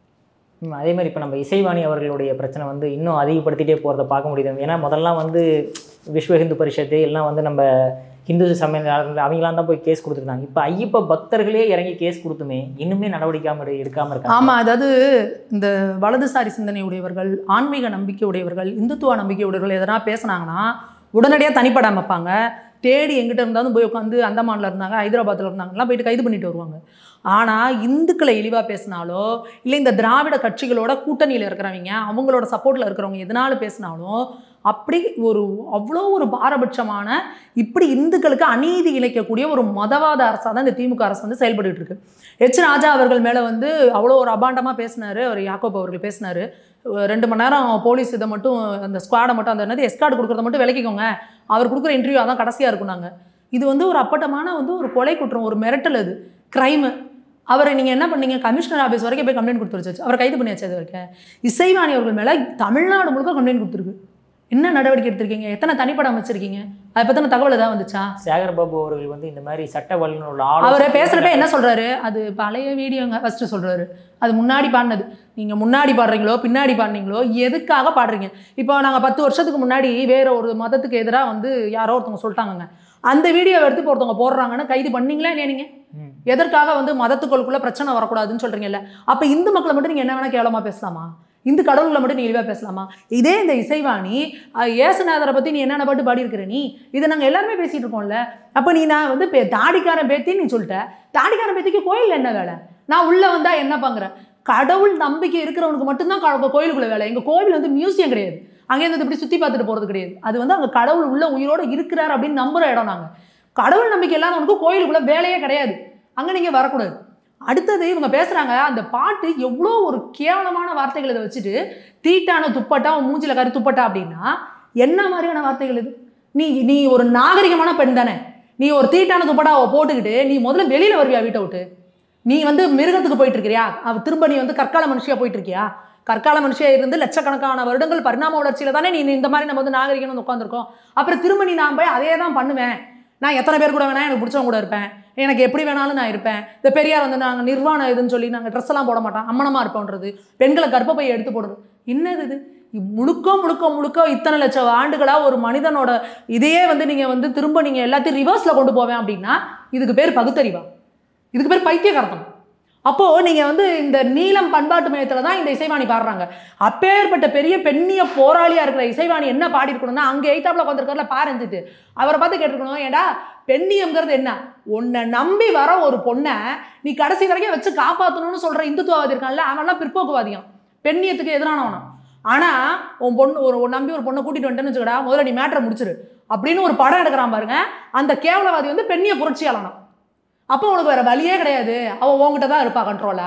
அதே மாதிரி இப்போ நம்ம இசைவாணி அவர்களுடைய பிரச்சனை வந்து இன்னும் அதிகப்படுத்திகிட்டே போகிறத பார்க்க முடியுது. ஏன்னா முதல்லாம் வந்து விஸ்வ ஹிந்து பரிஷத்து எல்லாம் வந்து நம்ம ஹிந்து சமய அவங்களாம் தான் போய் கேஸ் கொடுத்துருந்தாங்க. இப்போ ஐயப்ப பக்தர்களே இறங்கி கேஸ் கொடுத்துமே இன்னுமே நடவடிக்காமல் எடுக்காமல் இருக்காங்க. ஆமாம், அதாவது இந்த வலதுசாரி சிந்தனை உடையவர்கள், ஆன்மீக நம்பிக்கை உடையவர்கள், இந்துத்துவ நம்பிக்கை உடையவர்கள் எதனா பேசுனாங்கன்னா உடனடியாக தனிப்படம் வைப்பாங்க. தேடி எங்கிட்ட இருந்தாலும் போய் உட்காந்து அந்தமானில் இருந்தாங்க, ஹைதராபாத்தில் இருந்தாங்கலாம் போயிட்டு கைது பண்ணிட்டு வருவாங்க. ஆனால் இந்துக்களை இழிவாக பேசினாலோ இல்லை இந்த திராவிட கட்சிகளோட கூட்டணியில் இருக்கிறவங்க அவங்களோட சப்போர்ட்டில் இருக்கிறவங்க எதனாலும் பேசினாலும் அப்படி ஒரு அவ்வளோ ஒரு பாரபட்சமான இப்படி இந்துக்களுக்கு அநீதி இழைக்கக்கூடிய ஒரு மதவாத அரசாக தான் இந்த திமுக அரசு வந்து செயல்பட்டு இருக்கு. எச் ராஜா அவர்கள் மேலே வந்து அவ்வளோ ஒரு அபாண்டமாக பேசினார் அவர், யாக்கோப் அவர்கள் பேசினார். ரெண்டு மணி நேரம் போலீஸ் இதை மட்டும் அந்த ஸ்குவாடை மட்டும் அந்த என்னது எஸ்கார்டு கொடுக்குறத மட்டும் விலக்கிக்கோங்க, அவர் கொடுக்குற இன்டர்வியூ அதான் கடைசியாக இருக்குனாங்க. இது வந்து ஒரு அப்பட்டமான வந்து ஒரு கொலை குற்றம், ஒரு மிரட்டல், அது கிரைமு. அவரை நீங்கள் என்ன பண்ணீங்க, கமிஷனர் ஆஃபீஸ் வரைக்கும் போய் கம்ப்ளைண்ட் கொடுத்து வச்சு அவரை கைது பண்ணியாச்சு. அது வரைக்கும் இசைவாணி அவர்கள் மேலே தமிழ்நாடு முழுக்க கம்ப்ளைண்ட் கொடுத்துருக்கு. என்ன நடவடிக்கை எடுத்திருக்கீங்க? எத்தனை தனிப்படம் வச்சிருக்கீங்க? அதை பற்றின தகவல் ஏதாவது வந்துச்சா? சேகர் பாபு அவர்கள் வந்து இந்த மாதிரி சட்ட வல்லுநர் அவரை பேசுகிறப்ப என்ன சொல்கிறாரு, அது பழைய வீடியோங்க ஃபஸ்ட்டு சொல்கிறாரு, அது முன்னாடி பாடினது. நீங்கள் முன்னாடி பாடுறீங்களோ பின்னாடி பாடுறீங்களோ எதுக்காக பாடுறீங்க? இப்போ நாங்கள் பத்து வருஷத்துக்கு முன்னாடி வேற ஒரு மதத்துக்கு எதிராக வந்து யாரோ ஒருத்தவங்க சொல்லிட்டாங்கங்க, அந்த வீடியோவை எடுத்து ஒருத்தவங்க போடுறாங்கன்னு கைது பண்ணீங்களா இல்லையா? நீங்கள் எதற்காக வந்து மதத்துக்களுக்குள்ள பிரச்சனை வரக்கூடாதுன்னு சொல்கிறீங்கல்ல? அப்போ இந்து மக்களை மட்டும் நீங்கள் என்ன வேணால் கேவலமாக பேசலாமா? இந்து கடவுள்களை மட்டும் நீ இழிவாக பேசலாமா? இதே இந்த இசைவாணி ஏசுநாதரை பற்றி நீ என்னென்ன பாட்டு பாடி இருக்கிற நீ, இதை நாங்கள் எல்லாருமே பேசிகிட்டு இருக்கோம்ல. அப்போ நீ நான் வந்து பே தாடிக்காரன் பேத்தி நீ சொல்லிட்ட, தாடிக்காரன் பேத்திக்கு கோயில் என்ன வேலை? நான் உள்ளே வந்தால் என்ன பண்ணுறேன்? கடவுள் நம்பிக்கை இருக்கிறவனுக்கு மட்டும்தான் கோயிலுக்குள்ள வேலை. எங்கள் கோவில் வந்து மியூசியம் கிடையாது, அங்கேருந்து இப்படி சுற்றி பார்த்துட்டு போகிறது கிடையாது. அது வந்து அங்கே கடவுள் உள்ள உயிரோடு இருக்கிறார் அப்படின்னு நம்புகிற இடம். நாங்கள் கடவுள் நம்பிக்கை இல்லாதவனுக்கு கோயிலுக்குள்ளே வேலையே கிடையாது, அங்கே நீங்கள் வரக்கூடாது. அடுத்தது இவங்க பேசுகிறாங்க, அந்த பாட்டு எவ்வளோ ஒரு கேவலமான வார்த்தைகள் இதை வச்சுட்டு, தீட்டான துப்பட்டா மூஞ்சில கறி துப்பட்டா அப்படின்னா என்ன மாதிரியான வார்த்தைகள் இது? நீ நீ ஒரு நாகரிகமான பெண் தானே, நீ ஒரு தீட்டான துப்பட்டாவை போட்டுக்கிட்டு நீ முதல்ல வெளியில் வருவியா வீட்டை விட்டு? நீ வந்து மிருகத்துக்கு போயிட்டு இருக்கிறியா? அவ திரும்ப நீ வந்து கற்கால மனுஷியா போயிட்டு இருக்கியா? கற்கால மனுஷியா இருந்து லட்சக்கணக்கான வருடங்கள் பரிணாம வளர்ச்சியில் தானே நீ இந்த மாதிரி நம்ம வந்து நாகரிகம் வந்து உட்காந்துருக்கோம். அப்புறம் திரும்ப நீ நான் போய் அதே தான் பண்ணுவேன், நான் எத்தனை பேர் கூட வேணா எனக்கு பிடிச்சவங்க கூட இருப்பேன், எனக்கு எப்படி வேணாலும் நான் இருப்பேன். இந்த பெரியார் வந்து நாங்கள் நிர்வாணம் இதுன்னு சொல்லி நாங்கள் ட்ரெஸ் எல்லாம் போட மாட்டோம், அம்மனமாக இருப்போன்றது, பெண்களை கர்ப்பப்பையை எடுத்து போடுறது, என்னது இது? முழுக்க முழுக்க முழுக்க இத்தனை லட்சம் ஆண்டுகளாக ஒரு மனிதனோட இதையே வந்து நீங்கள் வந்து திரும்ப நீங்கள் எல்லாத்தையும் ரிவர்ஸில் கொண்டு போவேன் அப்படின்னா இதுக்கு பேர் பகுத்தறிவா? இதுக்கு பேர் பைத்தியகாரத்தம். அப்போது நீங்கள் வந்து இந்த நீலம் பண்பாட்டு மையத்தில் தான் இந்த இசைவாணி பாடுறாங்க. அப்பேற்பட்ட பெரிய பெண்ணிய போராளியாக இருக்கிற இசைவாணி என்ன பாடிருக்கணும்னா, அங்கே எய்தாப்பில் உட்காந்துருக்கிறதுல பாருந்துட்டு அவரை பார்த்து கேட்டுருக்கணும், ஏண்டா பெண்ணியம்ங்கிறது என்ன? உன்னை நம்பி வர ஒரு பொண்ணை நீ கடைசி வரைக்கும் வச்சு காப்பாற்றணும்னு சொல்கிற இந்துத்துவவாதி இருக்கான்ல, அவன்லாம் பிற்போக்குவாதியம், பெண்ணியத்துக்கு எதிரானவனா. ஆனால் உன் பொண்ணு ஒரு நம்பி ஒரு பொண்ணை கூட்டிகிட்டு வந்துட்டேன்னு வச்சுக்கடா, முதல்ல நீ மேட்டரை முடிச்சிரு அப்படின்னு ஒரு படம் எடுக்கிறான் பாருங்க, அந்த கேவலவாதி வந்து பெண்ணிய புரட்சியாளனா. அப்போ உனக்கு வேறு வழியே கிடையாது, அவள் உங்ககிட்ட தான் இருப்பா கண்ட்ரோலா.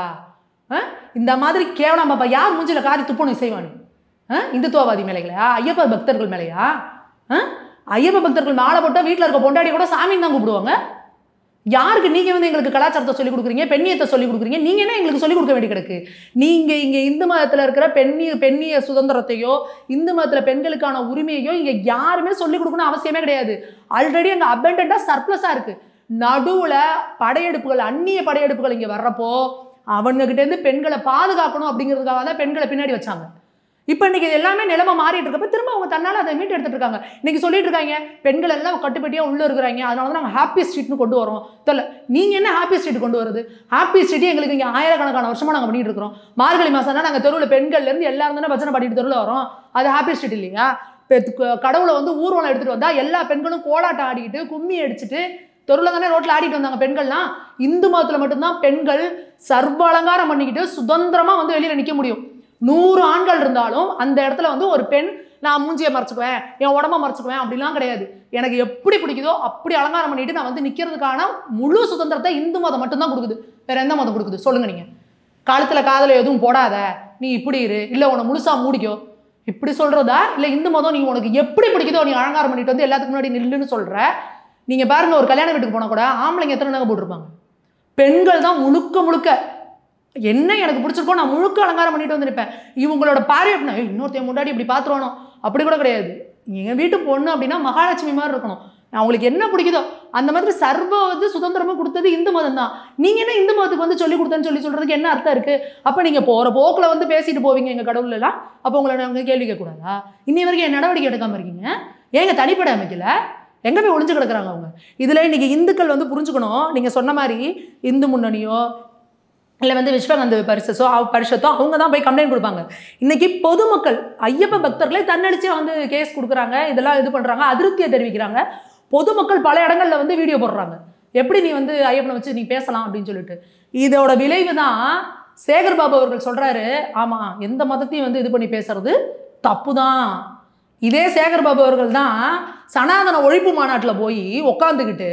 இந்த மாதிரி கேவலம் பாப்பா யார் மூஞ்சில காரி துப்பணும் இசைவாணி? இந்துத்துவவாதி மேலையா? ஐயப்ப பக்தர்கள் மேலையா? ஐயப்ப பக்தர்கள் மாலை போட்டால் வீட்டில் இருக்க பொண்டாடி கூட சாமின்னு தான் கூப்பிடுவாங்க. யாருக்கு நீங்கள் வந்து எங்களுக்கு கலாச்சாரத்தை சொல்லிக் கொடுக்குறீங்க, பெண்ணியத்தை சொல்லிக் கொடுக்குறீங்க? நீங்கள் என்ன எங்களுக்கு சொல்லிக் கொடுக்க வேண்டி கிடக்கு? நீங்கள் இங்கே இந்து மதத்தில் இருக்கிற பெண்ணிய பெண்ணிய சுதந்திரத்தையோ இந்து மதத்தில் பெண்களுக்கான உரிமையோ இங்கே யாருமே சொல்லிக் கொடுக்கணும் அவசியமே கிடையாது. ஆல்ரெடி அங்கே அபண்டண்டாக சர்ப்ளஸாக இருக்குது. நடுவில் படையெடுப்புகள், அந்நிய படையெடுப்புகள் இங்கே வர்றப்போ அவங்ககிட்டேருந்து பெண்களை பாதுகாக்கணும் அப்படிங்கிறதுக்காக தான் பெண்களை பின்னாடி வச்சாங்க. இப்போ இன்றைக்கி எல்லாமே நிலைமை மாறிட்டு இருக்கப்போ திரும்ப அவங்க தன்னால் அதை மீட்டு எடுத்துகிட்டு இருக்காங்க. இன்றைக்கி சொல்லிட்டு இருக்காங்க பெண்கள் எல்லாம் கட்டுப்பட்டியாக உள்ளே இருக்கிறாங்க, அதனால தான் நாங்கள் ஹாப்பி ஸ்ட்ரீட்னு கொண்டு வரோம். தெரியல நீங்கள் என்ன ஹாப்பி ஸ்ட்ரீட் கொண்டு வருது? ஹாப்பி ஸ்ட்ரீட் எங்களுக்கு இங்கே ஆயிரக்கணக்கான வருஷமாக நாங்கள் பண்ணிட்டு இருக்கிறோம். மார்கழி மாதம்னா நாங்கள் தெருவில் பெண்கள்லேருந்து எல்லாரும் தானே பஜனை பாடிட்டு தெருவில் வரோம், அது ஹாப்பி ஸ்ட்ரீட் இல்லையா? கடவுளை வந்து ஊர்வலம் எடுத்துகிட்டு வந்தால் எல்லா பெண்களும் கோலாட்டம் ஆடிக்கிட்டு கும்மி அடிச்சுட்டு தெருவில் தானே ரோட்டில் ஆடிட்டு வந்தாங்க பெண்கள்லாம். இந்து மதத்தில் மட்டும்தான் பெண்கள் சர்வ அலங்காரம் பண்ணிக்கிட்டு சுதந்திரமாக வந்து வெளியில் நிற்க முடியும். நூறு ஆண்கள் இருந்தாலும் அந்த இடத்துல வந்து ஒரு பெண் நான் மூஞ்சியை மறைச்சிக்குவேன், என் உடம்ப மறைச்சிக்குவேன் அப்படிலாம் கிடையாது. எனக்கு எப்படி பிடிக்குதோ அப்படி அலங்காரம் பண்ணிட்டு நான் வந்து நிற்கிறதுக்கான முழு சுதந்திரத்தை இந்து மதம் மட்டும்தான் கொடுக்குது. வேற எந்த மதம் கொடுக்குது சொல்லுங்க? நீங்கள் காலத்தில் காதல எதுவும் போடாத, நீ இப்படி இரு, இல்லை உன்னை முழுசாக மூடிக்கோ, இப்படி சொல்கிறதா இல்லை இந்து மதம் நீ உனக்கு எப்படி பிடிக்குதோ நீ அலங்காரம் பண்ணிட்டு வந்து எல்லாத்துக்கு முன்னாடி நில்லுன்னு சொல்கிற. நீங்கள் பாருங்கள், ஒரு கல்யாண வீட்டுக்கு போனால் கூட ஆம்பளைங்க எத்தனை நகை போட்டிருப்பாங்க, பெண்கள் தான் முழுக்க முழுக்க என்ன எனக்கு பிடிச்சிருக்கோ நான் முழுக்க அலங்காரம் பண்ணிட்டு வந்து நிற்பேன். இவங்களோட பார்வை அப்படின்னா இன்னொருத்தையும் முன்னாடி இப்படி பார்த்துருவானோ அப்படி கூட கிடையாது. எங்கள் வீட்டு பொண்ணு அப்படின்னா மகாலட்சுமி மாதிரி இருக்கணும், அவங்களுக்கு என்ன பிடிக்குதோ அந்த மாதிரி சர்வ வந்து சுதந்திரமும் கொடுத்தது இந்து மதம் தான். நீங்கள் என்ன இந்து மதத்துக்கு வந்து சொல்லி கொடுத்தேன்னு சொல்லி சொல்கிறதுக்கு என்ன அர்த்தம் இருக்குது? அப்போ நீங்கள் போகிற போக்கில் வந்து பேசிட்டு போவீங்க எங்கள் கடவுள்லாம், அப்போ உங்களை நாங்கள் கேள்வி கேட்கக்கூடாதா? இன்னி வரைக்கும் என் நடவடிக்கை எடுக்காமல் இருக்கீங்க, ஏங்க தனிப்படை அமைக்கல, எங்கே போய் ஒளிஞ்சு கிடக்குறாங்க அவங்க? இதில் இன்றைக்கி இந்துக்கள் வந்து புரிஞ்சுக்கணும், நீங்கள் சொன்ன மாதிரி இந்து முன்னணியோ இல்லை வந்து விஸ்வகந்த பரிசோ பரிஷத்தோ அவங்க தான் போய் கம்ப்ளைண்ட் கொடுப்பாங்க. இன்றைக்கி பொதுமக்கள் ஐயப்ப பக்தர்களே தன்னடிச்சு வந்து கேஸ் கொடுக்குறாங்க, இதெல்லாம் இது பண்ணுறாங்க, அதிருப்தியை தெரிவிக்கிறாங்க. பொதுமக்கள் பல இடங்களில் வந்து வீடியோ போடுறாங்க, எப்படி நீ வந்து ஐயப்பனை வச்சு நீ பேசலாம் அப்படின்னு சொல்லிட்டு. இதோட விளைவு தான் சேகர் பாபு அவர்கள் சொல்கிறாரு, ஆமாம் எந்த மதத்தையும் வந்து இது பண்ணி பேசுறது தப்பு தான். இதே சேகர் பாபு அவர்கள் தான் சனாதன ஒழிப்பு மாநாட்டில் போய் உட்காந்துக்கிட்டு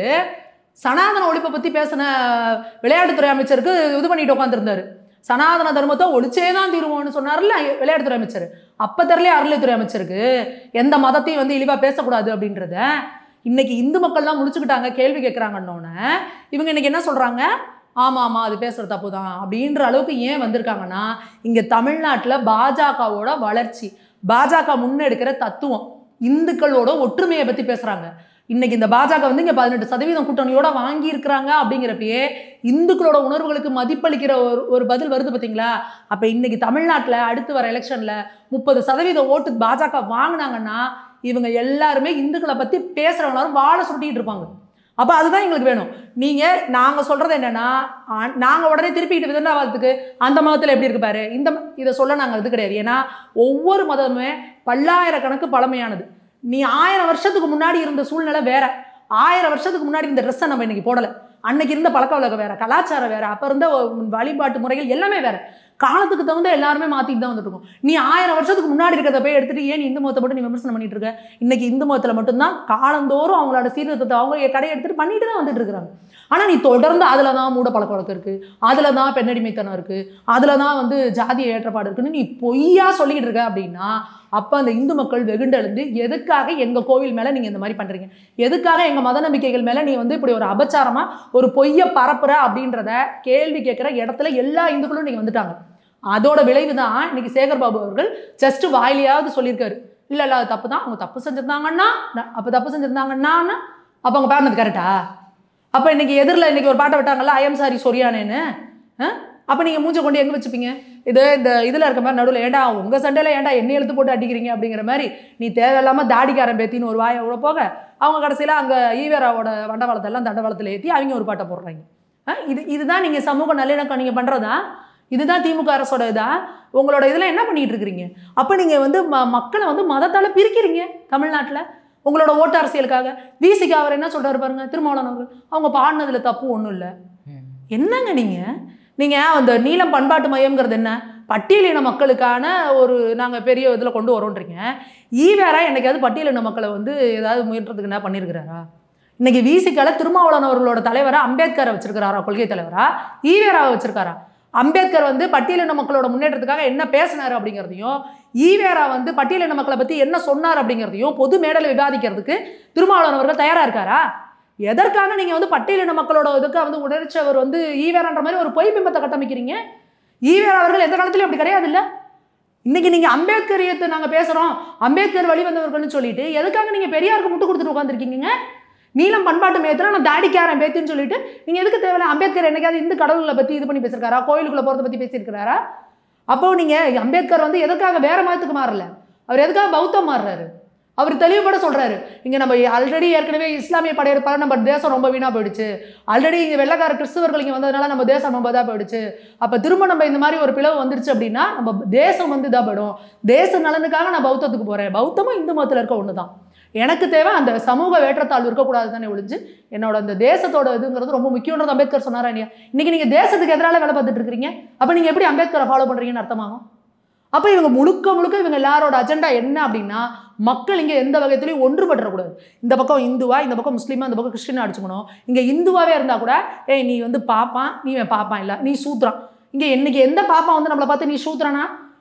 சனாதன ஒழிப்பை பற்றி பேசின விளையாட்டுத்துறை அமைச்சருக்கு இது பண்ணிட்டு உட்காந்துருந்தாரு. சனாதன தர்மத்தை ஒழிச்சே தான் தீருவோம்னு சொன்னார்ல விளையாட்டுத்துறை அமைச்சர். அப்போ தெரியல அறநிலைத்துறை அமைச்சருக்கு எந்த மதத்தையும் வந்து இழிவாக பேசக்கூடாது அப்படின்றத. இன்னைக்கு இந்து மக்கள் தான் முடிச்சுக்கிட்டாங்க, கேள்வி கேட்குறாங்கன்னொன்னே இவங்க இன்னைக்கு என்ன சொல்கிறாங்க, ஆமாம் ஆமாம் அது பேசுகிற தப்பு தான் அப்படின்ற அளவுக்கு ஏன் வந்திருக்காங்கன்னா, இங்கே தமிழ்நாட்டில் பாஜகவோட வளர்ச்சி, பாஜக முன்னெடுக்கிற தத்துவம், இந்துக்களோட ஒற்றுமையை பற்றி பேசுகிறாங்க. இன்னைக்கு இந்த பாஜக வந்து இங்கே பதினெட்டு சதவீதம் கூட்டணியோட வாங்கியிருக்கிறாங்க அப்படிங்கிறப்பயே இந்துக்களோட உணர்வுகளுக்கு மதிப்பளிக்கிற ஒரு ஒரு பதில் வருது பார்த்தீங்களா? அப்போ இன்னைக்கு தமிழ்நாட்டில் அடுத்து வர எலெக்ஷனில் முப்பது சதவீதம் ஓட்டு பாஜக வாங்கினாங்கன்னா இவங்க எல்லாருமே இந்துக்களை பற்றி பேசுகிறவங்களாரும் வாழை சுட்டிகிட்டு இருப்பாங்க. அப்போ அதுதான் எங்களுக்கு வேணும். நீங்கள் நாங்கள் சொல்கிறது என்னென்னா, நாங்கள் உடனே திருப்பிக்கிட்டு விதண்டாவாதத்துக்கு அந்த மதத்தில் எப்படி இருக்கு பாரு, இந்த இதை சொல்ல நாங்கள் இது கிடையாது. ஏன்னா ஒவ்வொரு மதமுமே பல்லாயிரக்கணக்கு பழமையானது. நீ ஆயிரம் வருஷத்துக்கு முன்னாடி இருந்த சூழ்நிலை வேற, ஆயிரம் வருஷத்துக்கு முன்னாடி இந்த ட்ரெஸ்ஸை நம்ம இன்னைக்கு போடலை, அன்னைக்கு இருந்த பழக்க வழக்கம் வேற, கலாச்சாரம் வேற, அப்போ இருந்த வழிபாட்டு முறைகள் எல்லாமே வேற, காலத்துக்கு தகுந்த எல்லாருமே மாற்றிட்டு தான் வந்துட்டு இருக்கோம். நீ ஆயிரம் வருஷத்துக்கு முன்னாடி இருக்கிறத போய் எடுத்துட்டு ஏன் இந்து மதத்தை மட்டும் நீ விமர்சனம் பண்ணிட்டு இருக்க? இன்னைக்கு இந்து மதத்தில் மட்டும்தான் காலந்தோறும் அவங்களோட சீர்திருத்தத்தை அவங்க கடையை எடுத்துட்டு பண்ணிட்டு தான் வந்துட்டு இருக்கிறாங்க. ஆனால் நீ தொடர்ந்து அதில் தான் மூட பழக்க வழக்கம் இருக்குது, அதில் தான் பெண்ணடிமைத்தனம் இருக்குது, அதில் தான் வந்து ஜாதிய ஏற்றப்பாடு இருக்குன்னு நீ பொய்யா சொல்லிக்கிட்டு இருக்க அப்படின்னா அப்போ அந்த இந்து மக்கள் வெகுண்டெழுந்து எதுக்காக எங்கள் கோவில் மேலே நீங்கள் இந்த மாதிரி பண்ணுறீங்க, எதுக்காக எங்கள் மத நம்பிக்கைகள் மேலே நீ வந்து இப்படி ஒரு அபச்சாரமாக ஒரு பொய்யை பரப்புற அப்படின்றத கேள்வி கேட்குற இடத்துல எல்லா இந்துக்களும் நீங்கள் வந்துட்டாங்க. அதோட விளைவு தான் இன்னைக்கு சேகர் பாபு அவர்கள் ஜஸ்ட் வாயிலையாவது சொல்லியிருக்காரு, இல்லை இல்லை அது தப்பு தான், அவங்க தப்பு செஞ்சுருந்தாங்கன்னா அப்போ தப்பு செஞ்சுருந்தாங்கன்னா அப்போ அவங்க பாடினது கரெக்டா? அப்போ இன்னைக்கு எதிரில் இன்னைக்கு ஒரு பாட்டை விட்டாங்கல்ல ஐஎம் சாரி சொரியானேன்னு, அப்போ நீங்கள் மூஞ்சை கொண்டு எங்கே வச்சுப்பீங்க? இது இந்த இதில் இருக்க மாதிரி நடுவில் ஏண்டா உங்கள் சண்டையில் ஏண்டா என்ன எழுத்து போட்டு அடிக்கிறீங்க அப்படிங்கிற மாதிரி நீ தேவையில்லாமல் தாடிக்காரன் பேத்தின்னு ஒரு வாயை உள்ள போக அவங்க கடைசியில் அங்கே ஈவேராவோட வண்டவாளத்தெல்லாம் தண்டவாளத்தில் ஏற்றி அவங்க ஒரு பாட்டை போடுறாங்க. இது இதுதான் நீங்கள் சமூக நல்லிணக்கம் நீங்கள் பண்ணுறதா? இதுதான் திமுக அரசோட இதா? உங்களோட இதில் என்ன பண்ணிகிட்டு இருக்கிறீங்க? அப்போ நீங்கள் வந்து ம மக்களை வந்து மதத்தால் பிரிக்கிறீங்க தமிழ்நாட்டில் உங்களோட ஓட்டு அரசியலுக்காக. விசிக்கு அவர் என்ன சொல்கிறாரு பாருங்க, திருமாவளவன் அவர்கள், அவங்க பாடினதில் தப்பு ஒன்றும் இல்லை. என்னங்க நீங்கள் நீங்கள் அந்த நீலம் பண்பாட்டு மையம்ங்கிறது என்ன? பட்டியலின மக்களுக்கான ஒரு நாங்கள் பெரிய இதில் கொண்டு வரோன்றீங்க. ஈவேரா என்னைக்காவது பட்டியலின மக்களை வந்து ஏதாவது முயன்றதுக்கு என்ன பண்ணியிருக்கிறாரா? இன்னைக்கு விசிக்கால திருமாவளவன் அவர்களோட தலைவரா அம்பேத்கரை வச்சிருக்கிறாரா கொள்கை தலைவரா? ஈவேராவை வச்சிருக்காரா? அம்பேத்கர் வந்து பட்டியலின மக்களோட முன்னேற்றத்துக்காக என்ன பேசினார் அப்படிங்கிறதையும், ஈவேரா வந்து பட்டியலின மக்களை பற்றி என்ன சொன்னார் அப்படிங்கிறதையும் பொது மேடையில் விவாதிக்கிறதுக்கு திருமாவளவன் அவர்கள் தயாராக இருக்காரா? எதற்காக நீங்கள் வந்து பட்டியலின மக்களோட இதுக்காக வந்து உணர்ச்சவர் வந்து ஈவேரான்ற மாதிரி ஒரு பொய் பிம்பத்தை கட்டமைக்கிறீங்க? ஈவேரா அவர்கள் எந்த காலத்துலையும் அப்படி கிடையாது இல்லை. இன்னைக்கு நீங்கள் அம்பேத்கரியத்தை நாங்கள் பேசுகிறோம், அம்பேத்கர் வழி வந்தவர்கள்னு சொல்லிட்டு எதுக்காக நீங்கள் பெரியாருக்கு முட்டு கொடுத்துட்டு உட்காந்துருக்கீங்க? நீலம் பண்பாட்டு மையத்தில் நான் தாடிக்காரன் பேத்தின்னு சொல்லிட்டு நீங்கள் எதுக்கு தேவையில்ல? அம்பேத்கர் என்னைக்காவது இந்து கடவுளை பற்றி இது பண்ணி பேசியிருக்காரா? கோயிலுக்குள்ளே போகிறத பற்றி பேசியிருக்கிறாரா? அப்போ நீங்கள் அம்பேத்கர் வந்து எதுக்காக வேற மதத்துக்கு மாறல, அவர் எதுக்காக பௌத்தம் மாறுறாரு? அவர் தெளிவுபட சொல்கிறாரு, இங்கே நம்ம ஆல்ரெடி ஏற்கனவே இஸ்லாமிய படையெடுப்பால் நம்ம தேசம் ரொம்ப வீணாக போயிடுச்சு, ஆல்ரெடி இங்கே வெள்ளக்கார கிறிஸ்தவர்கள் இங்கே வந்ததுனால நம்ம தேசம் ரொம்ப இதாக போயிடுச்சு, அப்போ திரும்ப நம்ம இந்த மாதிரி ஒரு பிளவு வந்துருச்சு அப்படின்னா நம்ம தேசம் வந்து இதாக போயிடும், தேச நலனுக்காக நான் பௌத்தத்துக்கு போகிறேன். பௌத்தமும் இந்து மதத்தில் இருக்க ஒன்று தான். எனக்கு தேவை அந்த சமூக வேற்றத்தாழ்வு இருக்கக்கூடாது தானே ஒழிஞ்சு என்னோட அந்த தேசத்தோட இதுங்கிறது ரொம்ப முக்கியன்றது அம்பேத்கர் சொன்னாரா இல்லையா? இன்னைக்கு நீங்கள் தேசத்துக்கு எதிராக வேலை பார்த்துட்டு இருக்கிறீங்க. அப்போ நீங்கள் எப்படி அம்பேத்கரை ஃபாலோ பண்ணுறீங்கன்னு அர்த்தமாகும். அப்போ இவங்க முழுக்க முழுக்க இவங்க எல்லாரோட அஜெண்டா என்ன அப்படின்னா, மக்கள் இங்கே எந்த வகையிலையும் ஒன்றுபட்டுறக்கூடாது. இந்த பக்கம் இந்துவா, இந்த பக்கம் முஸ்லீமா, இந்த பக்கம் கிறிஸ்டினா அடிச்சுக்கணும். இங்கே இந்துவாகவே இருந்தால் கூட ஏய் நீ வந்து பாப்பான், நீ பாப்பான் இல்லை நீ சூத்ரான். இங்கே இன்னைக்கு எந்த பாப்பா வந்து நம்மளை பார்த்து நீ சூத்ரானா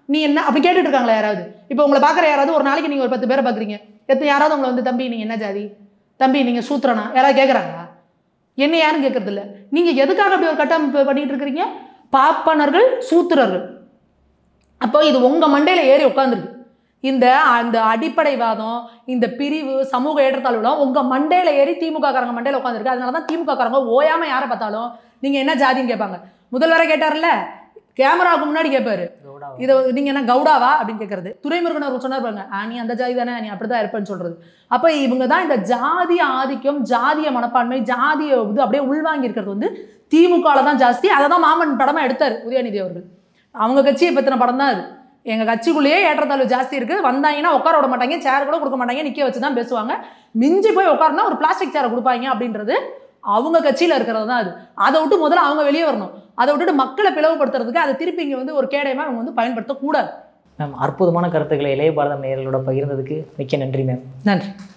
நீ என்ன அப்படி கேட்டுட்டு இருக்காங்களா யாராவது? இப்போ உங்களை பார்க்குற யாராவது ஒரு நாளைக்கு நீங்கள் ஒரு பத்து பேரை பார்க்குறீங்க, எத்தனை யாராவது உங்களை வந்து தம்பி நீங்கள் என்ன ஜாதி, தம்பி நீங்கள் சூத்திரனா யாராவது கேட்குறாங்களா? என்ன யாரும் கேட்கறது இல்லை. நீங்கள் எதுக்காக அப்படி ஒரு கட்டமைப்பு பண்ணிட்டு இருக்கிறீங்க? பாப்பனர்கள் சூத்திரர்கள். அப்போ இது உங்கள் மண்டையில் ஏறி உட்காந்துருக்கு. இந்த அந்த அடிப்படைவாதம், இந்த பிரிவு, சமூக ஏற்றத்தாழ்வுலாம் உங்கள் மண்டையில் ஏறி திமுக காரங்க மண்டையில் உட்காந்துருக்கு. அதனால தான் திமுக காரங்க ஓயாமல் யாரை பார்த்தாலும் நீங்கள் என்ன ஜாதின்னு கேட்பாங்க. முதல்வரை கேட்டார்ல, கேமராவுக்கு முன்னாடி கேட்பாரு, இதை நீங்கள் என்ன கவுடாவா அப்படின்னு கேட்கறது. துரைமுருகன் அவர் சொன்னார் பாருங்க, ஆ நீ அந்த ஜாதி தானே, நீ அப்படி தான் இருப்பேன்னு சொல்கிறது. அப்போ இவங்க தான் இந்த ஜாதிய ஆதிக்கம், ஜாதிய மனப்பான்மை, ஜாதிய இது அப்படியே உள்வாங்கி இருக்கிறது வந்து திமுகவில் தான் ஜாஸ்தி. அதை தான் மாமன் படமாக எடுத்தார் உதயநிதி அவர்கள். அவங்க கட்சியை பற்றின படம் தான் அது. எங்கள் கட்சிக்குள்ளேயே ஏற்றத்தாழ்வு ஜாஸ்தி இருக்குது, வந்தாங்கன்னா உட்கார விட மாட்டாங்க, சேர் கூட கொடுக்க மாட்டாங்க, நிற்க வச்சு தான் பேசுவாங்க, மிஞ்சி போய் உட்காருனா ஒரு பிளாஸ்டிக் சேரை கொடுப்பாங்க அப்படின்றது அவங்க கட்சியில் இருக்கிறது தான் அது. அதை விட்டு முதல்ல அவங்க வெளியே வரணும். அதை விட்டுட்டு மக்களை பிளவுபடுத்துறதுக்கு அதை திருப்பி இங்கே வந்து ஒரு கேடயமாக அவங்க வந்து பயன்படுத்தக்கூடாது. மேம், அற்புதமான கருத்துக்களை இளைய பாரதம் நேயர்களோட பகிர்ந்ததுக்கு மிக்க நன்றி மேம். நன்றி.